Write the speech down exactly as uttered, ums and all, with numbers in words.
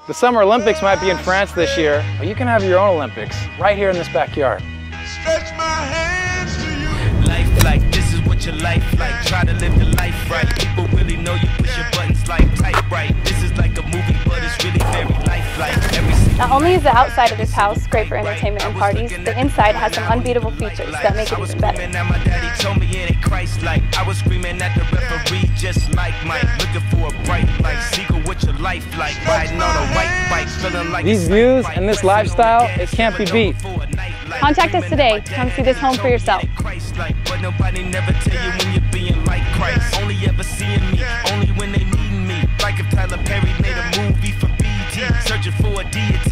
The Summer Olympics might be in France this year, but you can have your own Olympics right here in this backyard. Stretch my hands to you. Life like this is what your life like. Try to live your life right. People really know you push your buttons like type right. This is like a movie, but it's really very lifelike. Every Not only is the outside of this house great for entertainment and parties, the inside has some unbeatable features that make it even better. My daddy told me it ain't Christ-like. I was screaming at the referee just like Mike, looking for a bright light. Seagull, what your life like? Riding on a white bike, feeling like These views and this lifestyle, it can't be beat. Contact us today to come see this home for yourself. But nobody never tell you when you're being like Christ. Only ever seeing me, only when they need me. Like if Tyler Perry made a movie for B E T, searching for a deity.